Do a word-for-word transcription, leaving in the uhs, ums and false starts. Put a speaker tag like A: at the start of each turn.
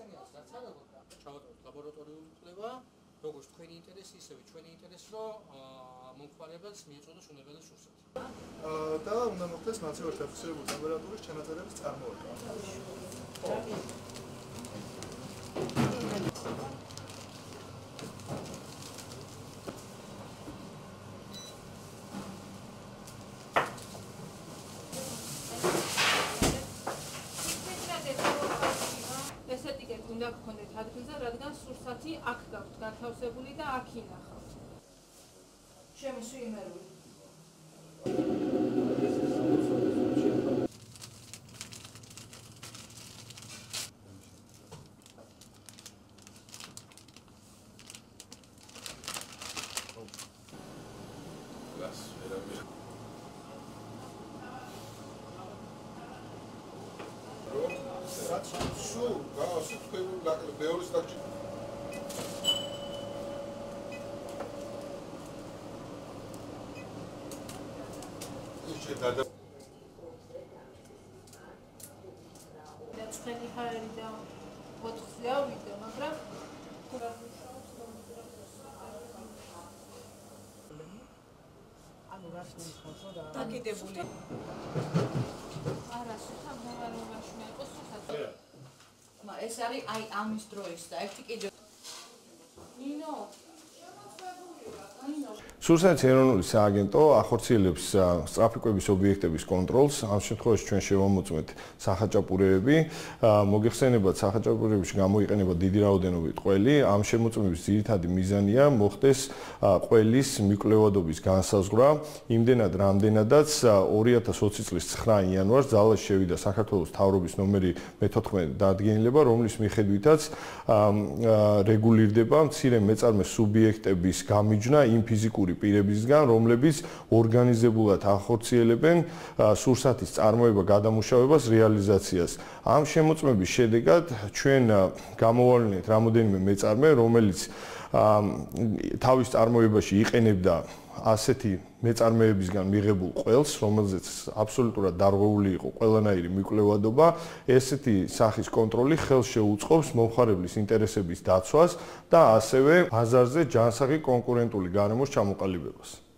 A: მოგხსენიათ რაც არ აღოდა ჩავატაროთ ლაბორატორიული კვლევა როგორც თქვენი ინტერესი ისევე ჩვენი ინტერესი რომ მომხმარებელს მიეწოდოს უნებელი სურსათი.
B: და უნდა მოხდეს ნაცნობად დაფიქსირებული ტემპერატურის ჩანაწერების წარმოება.
C: უნდა გქონდეთ ადგილზე, რადგან სურსათი აქ გაქვთ განთავსებული და აქ ინახავთ. ჩემი სუიმერული.
D: Su, gara, su თქვენ მეორე სტაკში. ისე დადა.
C: დაწყენი ხარი და ოთხზე ავიდა, მაგრამ ანუ რას ნიშნავს, რომ დაკიდებული. არა, სულ გამაროვაში მე იყო სულსაც.
E: მა ეს არის აი ამის დროის და ერთი კიდე ნინო
F: სურსათის ეროვნული სააგენტო ახორციელებს სტრაფიკების ობიექტების კონტროლს. ამ შემთხვევაში ჩვენ შევამოწმეთ სახაჭაპურეები. მოგეხსენებათ, სახაჭაპურეებში გამოიყენება დიდი რაოდენობით ყველი. ამ შემოწმების ძირითადი მიზანია მოხდეს ყველის მიკვლევადობის განსაზღვრა. იმდენად, რამდენადაც ორი ათას ოცი წლის ცხრა იანვარს ძალაში შევიდა საქართველოს მთავრობის ნომერი მეთოთხმეტი დადგენილება, რომლის მიხედვითაც რეგულირდება მცირე მეწარმე სუბიექტების გამიჯვნა იმ ფიზიკური პირებისგან, რომლებიც ორგანიზებულად ახორციელებენ სურსათის წარმოება, გადამუშავებას, რეალიზაციას. ამ შემოწმების შედეგად ჩვენ გამოვალინეთ რამოდენიმე მეწარმე, რომელიც თავის წარმოებაში იყენებდა ასეთი მეწარმეებისგან მიღებულ ყველს, რომელზეც აბსოლუტურად დარღვეული იყო ყველანაირი მიკვლევადობა. ესეთი სახის კონტროლი ხელს შეუწყობს მომხმარებლის ინტერესების დაცვას და ასევე ბაზარზე ჯანსაღი კონკურენტული გარემოს ჩამოყალიბებას.